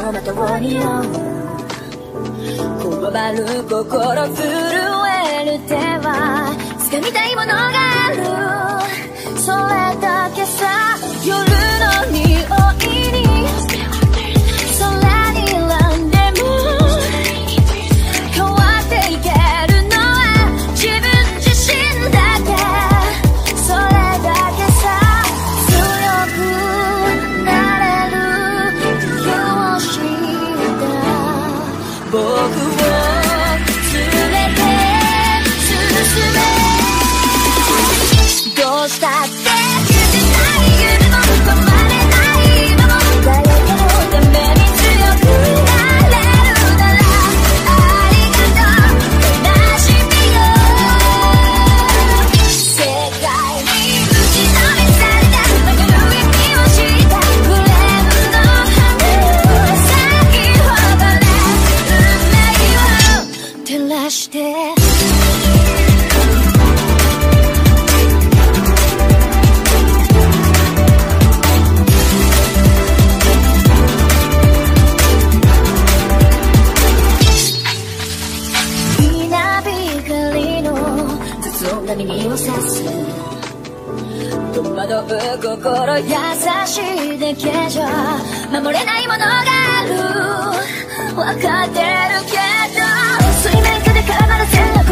走馬灯に酔うこわばる心震える手は掴みたいものがあるそれだけさ夜の匂いに空にランでも変わっていけるのは自分自身だけそれだけさ強くなれる理由を知った僕を連れて進めどうしたって許せない夢も止まれない今も誰かのために強くなれるならありがとう悲しみよ世界に打ちのめされた曲の意味を知ったフレームの花咲き誇れ運命を照らして耳を刺す戸惑う心優しいだけじゃ守れないものがある分かってるけど水面下で絡まらせる